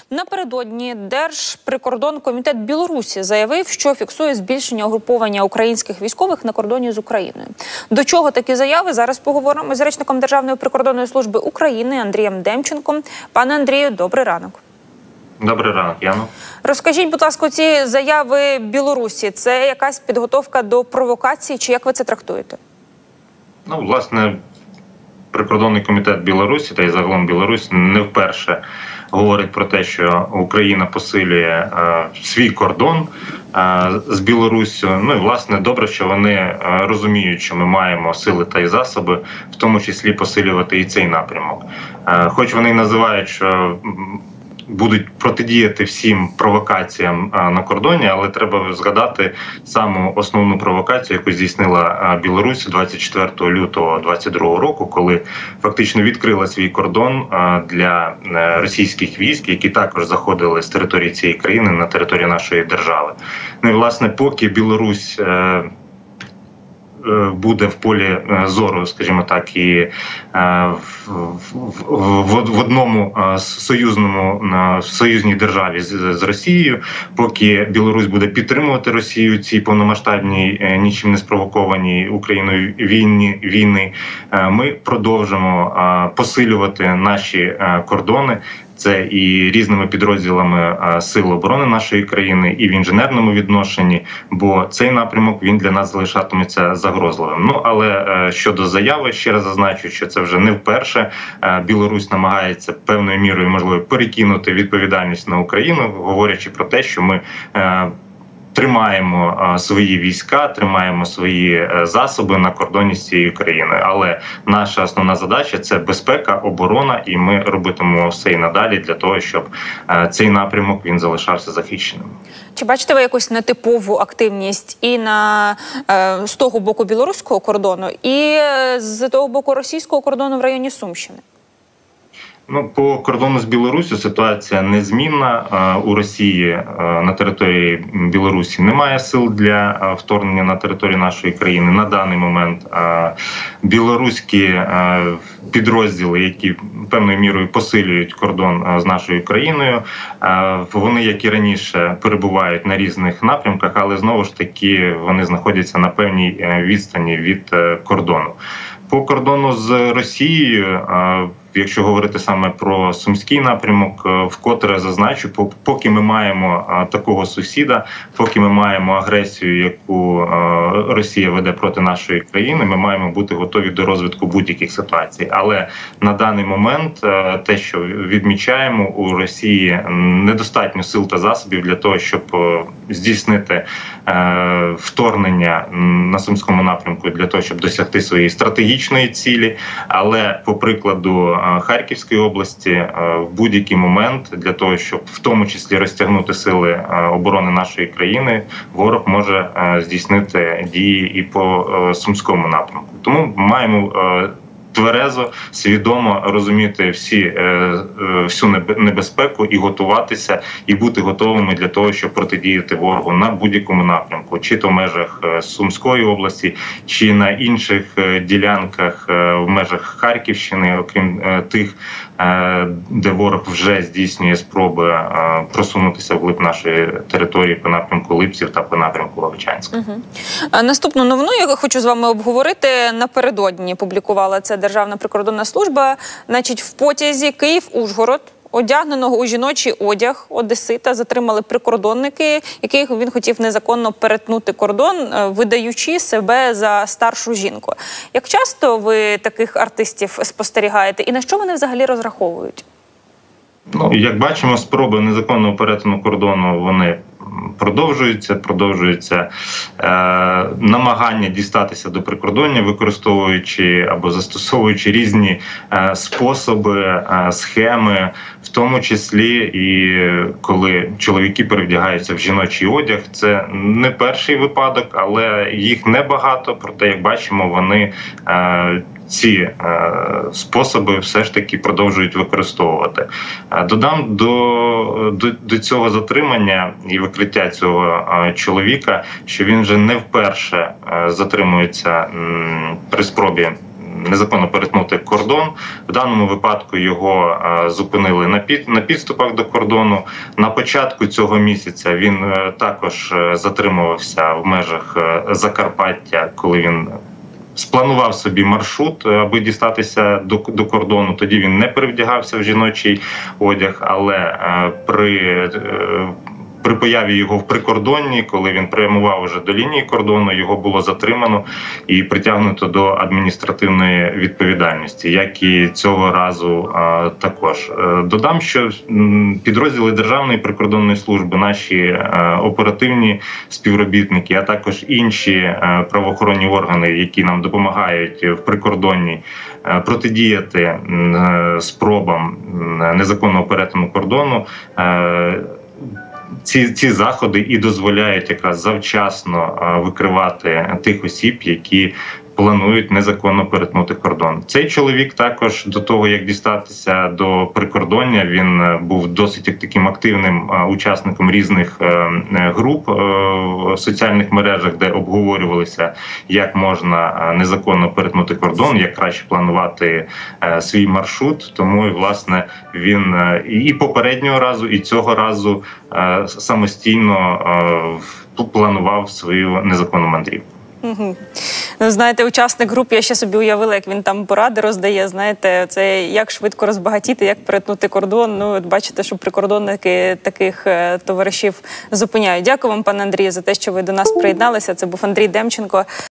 Напередодні Держприкордонкомітет Білорусі заявив, що фіксує збільшення угруповання українських військових на кордоні з Україною. До чого такі заяви? Зараз поговоримо з речником Державної прикордонної служби України Андрієм Демченком. Пане Андрію, добрий ранок. Добрий ранок, Яно. Розкажіть, будь ласка, ці заяви Білорусі – це якась підготовка до провокації, чи як ви це трактуєте? Ну, власне, Прикордонний комітет Білорусі та й загалом Білорусь не вперше говорить про те, що Україна посилює свій кордон з Білоруссю. Ну і, власне, добре, що вони розуміють, що ми маємо сили та й засоби, в тому числі посилювати і цей напрямок. Хоч вони й називають, що будуть протидіяти всім провокаціям на кордоні, але треба згадати саму основну провокацію, яку здійснила Білорусь 24 лютого 2022 року, коли фактично відкрила свій кордон для російських військ, які також заходили з території цієї країни на територію нашої держави. Ну і, власне, поки Білорусь буде в полі зору, скажімо так, і в одному союзній державі з Росією, поки Білорусь буде підтримувати Росію цій повномасштабній, нічим не спровокованій Україною війни, ми продовжимо посилювати наші кордони. Це і різними підрозділами Сил оборони нашої країни, і в інженерному відношенні, бо цей напрямок, він для нас залишатиметься загрозливим. Ну, але щодо заяви, ще раз зазначу, що це вже не вперше. Білорусь намагається певною мірою, можливо, перекинути відповідальність на Україну, говорячи про те, що ми тримаємо свої війська, тримаємо свої засоби на кордоні з цією країною. Але наша основна задача – це безпека, оборона, і ми робитимемо все і надалі для того, щоб цей напрямок він залишався захищеним. Чи бачите ви якусь нетипову активність і з того боку білоруського кордону, і з того боку російського кордону в районі Сумщини? Ну, по кордону з Білоруссю ситуація незмінна. У Росії на території Білорусі немає сил для вторгнення на територію нашої країни. На даний момент білоруські підрозділи, які певною мірою посилюють кордон з нашою країною, вони, як і раніше, перебувають на різних напрямках, але знову ж таки вони знаходяться на певній відстані від кордону. По кордону з Росією, якщо говорити саме про Сумський напрямок, вкотре зазначу, поки ми маємо такого сусіда, поки ми маємо агресію, яку Росія веде проти нашої країни, ми маємо бути готові до розвитку будь-яких ситуацій. Але на даний момент те, що відмічаємо, у Росії недостатньо сил та засобів для того, щоб здійснити вторгнення на Сумському напрямку, для того, щоб досягти своєї стратегічної цілі. Але, по прикладу Харківської області, в будь-який момент для того, щоб в тому числі розтягнути сили оборони нашої країни, ворог може здійснити дії і по Сумському напрямку. Тому маємо тверезо, свідомо розуміти всю небезпеку і готуватися, і бути готовими для того, щоб протидіяти ворогу на будь-якому напрямку, чи то в межах Сумської області, чи на інших ділянках в межах Харківщини, окрім тих, де ворог вже здійснює спроби просунутися вглиб нашої території по напрямку Липців та по напрямку Вовчанська. Наступну новину я хочу з вами обговорити. Напередодні публікувала це Державна прикордонна служба. Значить, в потязі Київ-Ужгород, одягненого у жіночий одяг одесита, затримали прикордонники, яких він хотів незаконно перетнути кордон, видаючи себе за старшу жінку. Як часто ви таких артистів спостерігаєте і на що вони взагалі розраховують? Ну, як бачимо, спроби незаконного перетину кордону, вони продовжується намагання дістатися до прикордоння, використовуючи або застосовуючи різні способи, схеми, в тому числі і коли чоловіки перевдягаються в жіночий одяг. Це не перший випадок, але їх небагато, проте, як бачимо, вони ці способи все ж таки продовжують використовувати. Додам до цього затримання і викриття цього чоловіка, що він вже не вперше затримується при спробі незаконно перетнути кордон. В даному випадку його зупинили на підступах до кордону. На початку цього місяця він також затримувався в межах Закарпаття, коли він спланував собі маршрут, аби дістатися до кордону. Тоді він не перевдягався в жіночий одяг, але при появі його в прикордонні, коли він прямував уже до лінії кордону, його було затримано і притягнуто до адміністративної відповідальності, як і цього разу також. Додам, що підрозділи Державної прикордонної служби, наші оперативні співробітники, а також інші правоохоронні органи, які нам допомагають в прикордонні протидіяти спробам незаконного перетину кордону, ці заходи і дозволяють якраз завчасно викривати тих осіб, які планують незаконно перетнути кордон. Цей чоловік також до того, як дістатися до прикордоння, він був досить таким активним учасником різних груп в соціальних мережах, де обговорювалися, як можна незаконно перетнути кордон, як краще планувати свій маршрут. Тому, власне, він і попереднього разу, і цього разу самостійно планував свою незаконну мандрівку. Угу. Ну, знаєте, учасник груп, я ще собі уявила, як він там поради роздає, знаєте, це як швидко розбагатіти, як перетнути кордон. Ну, от бачите, що прикордонники таких товаришів зупиняють. Дякую вам, пане Андрію, за те, що ви до нас приєдналися. Це був Андрій Демченко.